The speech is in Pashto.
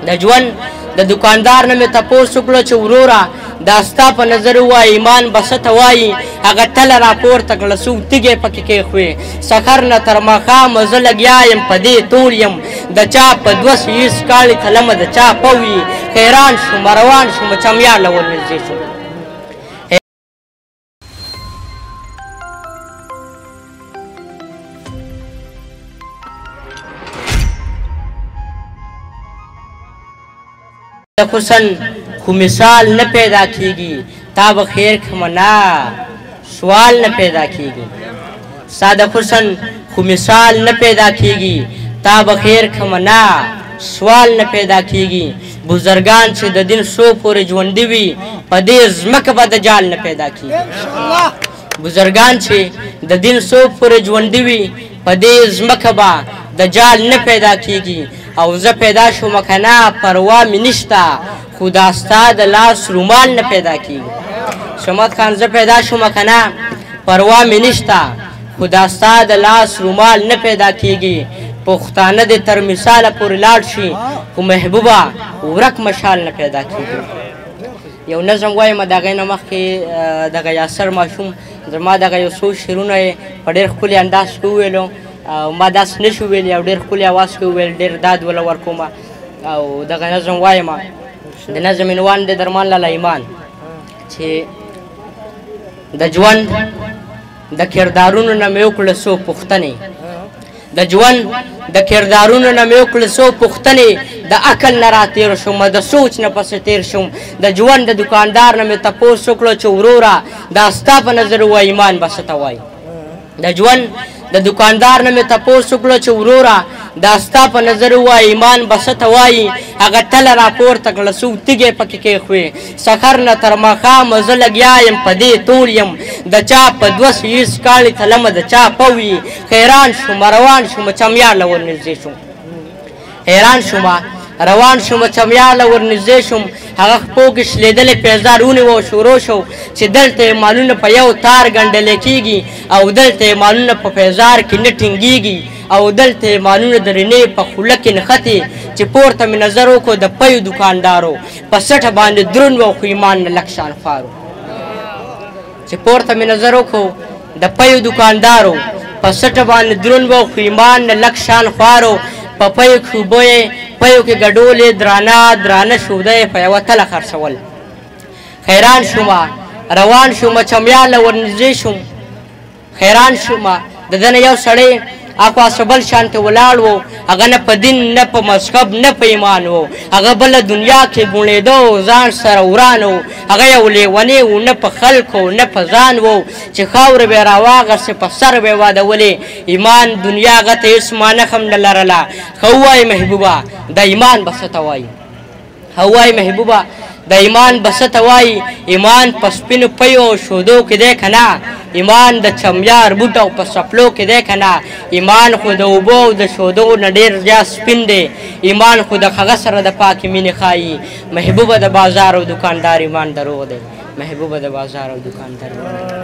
د ژوند د دکاندار نه مې تپوس وکړه چې وروره دا ستا په نظر ووایه ایمان به څه ته وایي هغه تله راپورته کړه څوک تیږې پکې کېښوې سحر نه تر ماښامه زه لګیا یم په دې ټول یم د چا په 200 کالې تلمه د چا پوي حیران شوم روان شوم چمیار له ورنږدې شوم حسن خو مثال نه پیدا کیږي تا به خیر کړمه نه سوال نه پیدا کیږي ساده حسن خو مثال نه پیدا کیږي تا به خیر کړمه نه سوال نه پیدا کیږي بزرگان چې د دین سو پورې ژوندي وي په دې ځمکه به دجال نه پیدا کیږي بزرگان چې د دین سو پورې ژوندي وي په دې ځمکه به دجال نه پیدا کیږي او زه پیدا شوم که نه پروا مې نشته خو دا ستا د لاس رومال نه پیدا کیږي شمت خان زه پیدا شوم که نه پروا مې نشته خو دا ستا د لاس رومال نه پیدا کیږي پښتانه دې تر مثاله پورې لاړ شي خو محبوبه ورک مشال نه پیدا کیږي یو نظم وایم د هغې نه مخکې دغه یاسر ماشوم زما دغه یو څو شعرونه یې په ډېر ښکلي انداز کې وویلو او ما داسې نه شو ویلی او ډېر ښکلي اواز کې وویل ډېر داد وله ورکومه او دغه نظم وایم د نظم عنوان دی درمان لاله ایمان چې د ژوند د کردارونو نه مې وکړه څو پوښتنې د ژوند د کردارونو نه مې وکړه څو پوښتنې د عقل نه راتېر شوم د سوچ نه پسې تېر شوم د ژوند د دکاندار نه مې تپوس وکړه چې وروره دا ستا په نظر ووایه ایمان به څه ته وایي د ژوند د دکاندار نه مې تپوس وکړه چې وروره دا ستا په نظر ووایه ایمان به څه ته وایي هغه تله راپورته کړه څوک تیږې پکې کېښوې سحر نه تر ماښامه زه لګیا یم په دې ټول یم د چا په 200 کالې تلمه د چا پوي حیران شوم روان شوم چمیار له ورنږدې شوم حیران شوم روان شوم چمیار له ورنږدې شوم هغه خپو کې شلېدلې پیزار ونیو او شروع شو چې دلته یې مالونه په یو تار ګنډلې کېږي او دلته یې مالونه په پیزار کې نه ټینګېږي او دلته یې مالونه د رینې په خوله کې نښتې چې پورته مې نظر وکړو د پیو دکاندارو په سټه باندې دروند و خو ایمان نه لږ شان خوارو چې پورته مې نظر وکړو د پیو دکاندارو په سټه باندې دروند و خو ایمان نه لږ شان خوارو په پیو کې اوبه یې پیو کې ګډولې درانه شوده یې په یوه تله خرڅول حیران شوم روان شوم چمیار له ورنږدې شوم حیران شوم د ده نه یو سړی اخوا سبل شانته ولاړ و هغه نه په دین نه په مذهب نه په ایمان و هغه بله دنیا کې ګوڼېده ځان سره وران و هغه یو لیونی و نه په خلکو نه په ځان و چې خاوره به یې راواغسې په سر به یې وادولې ایمان دنیا هغه ته هېڅ مانښ هم نه لرله ښه ووایه محبوبه د ایمان به څه ته وایي ښه ووایه محبوبه د ایمان به څه ته وایي ایمان په سپینو پیو او شودو کې دی که نه ایمان د چمیار بوټ او په سپلو کې دی که نه ایمان خو د اوبو او د شودو نه ډېر زیات سپین دی ایمان خو د هغه سره د پاکې مینې ښایي محبوبه د بازار او دکاندار ایمان دروغ دی محبوبه د بازار او دکاندار